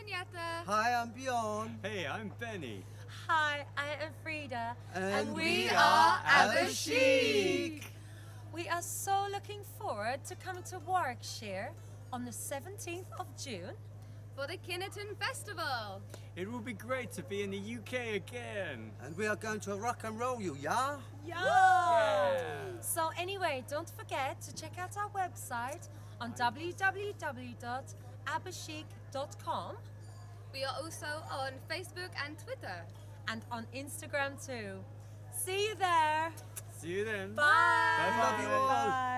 Kineton. Hi, I'm Bjorn. Hey, I'm Benny. Hi, I am Frida. And we are ABBA Chique. We are so looking forward to coming to Warwickshire on the 17th of June For the Kineton Festival. It will be great to be in the UK again. And we are going to rock and roll you, yeah? Yeah. So anyway, don't forget to check out our website on www.abbachique.com We are also on Facebook and Twitter. and on Instagram too. See you there. See you then. Bye. Bye-bye. Love you all. Bye.